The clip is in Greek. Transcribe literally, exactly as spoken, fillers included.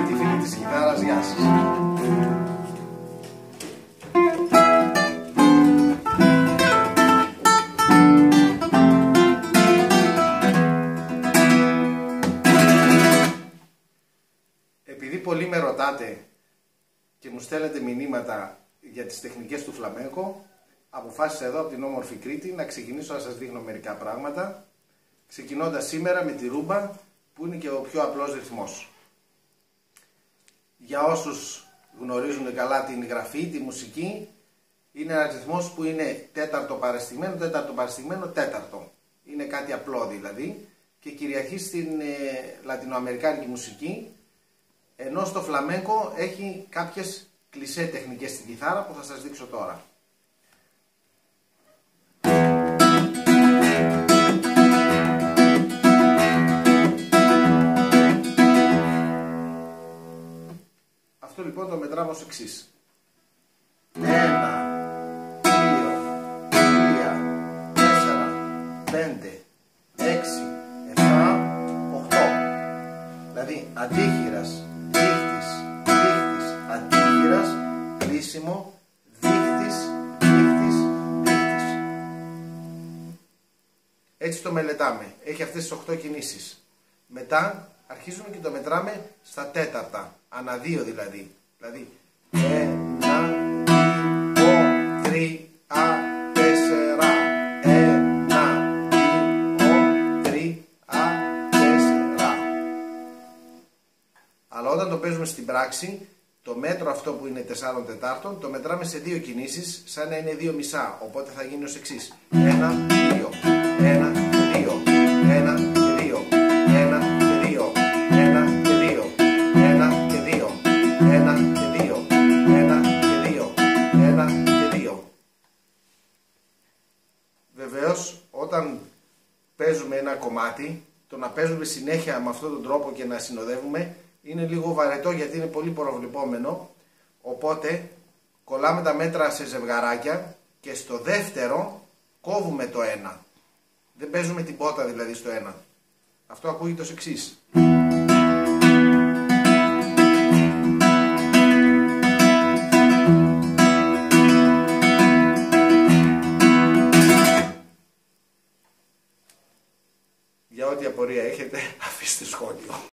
αγαπητοί φίλοι της κιθάρας, γεια σας. Επειδή πολλοί με ρωτάτε και μου στέλνετε μηνύματα για τις τεχνικές του φλαμέγκο, αποφάσισα εδώ από την όμορφη Κρήτη να ξεκινήσω να σας δείχνω μερικά πράγματα, ξεκινώντας σήμερα με τη ρούμπα, που είναι και ο πιο απλός ρυθμός. Για όσους γνωρίζουν καλά την γραφή, τη μουσική, είναι ένας ρυθμός που είναι τέταρτο παρεστηγμένο, τέταρτο παρεστηγμένο, τέταρτο. Είναι κάτι απλό δηλαδή και κυριαρχεί στην ε, λατινοαμερικάνικη μουσική, ενώ στο φλαμέγκο έχει κάποιες κλισέ τεχνικές στην κιθάρα που θα σας δείξω τώρα. Αυτό λοιπόν το μετράμε ως εξής. Ένα, δύο, τρία, τέσσερα, πέντε, έξι, επτά, οκτώ. Δηλαδή αντίχειρας, δίχτης, δίχτης, αντίχειρας, κλείσιμο, δίχτης, δίχτης, δίχτης. Έτσι το μελετάμε. Έχει αυτές τις οκτώ κινήσεις. Μετά αρχίζουμε και το μετράμε στα τέταρτα. Ανά δύο δηλαδή. Δηλαδή ένα, δύο, τρία, τέσσερα. Ένα, δύο, τρία, τέσσερα. Αλλά όταν το παίζουμε στην πράξη, το μέτρο αυτό που είναι τεσσάρων τετάρτων το μετράμε σε δύο κινήσεις, σαν να είναι δύο μισά. Οπότε θα γίνει ως εξής. Ένα, δύο, ένα, δύο, ένα και δύο, ένα και δύο, ένα και δύο, ένα και δύο, ένα και δύο, ένα και δύο, ένα και δύο. Βεβαίως, όταν παίζουμε ένα κομμάτι, το να παίζουμε συνέχεια με αυτόν τον τρόπο και να συνοδεύουμε είναι λίγο βαρετό, γιατί είναι πολύ προβλεπόμενο. Οπότε κολλάμε τα μέτρα σε ζευγαράκια και στο δεύτερο κόβουμε το ένα. Δεν παίζουμε την πότα δηλαδή στο ένα. Αυτό ακούγεται ως εξής. Για ό,τι απορία έχετε, αφήστε σχόλιο.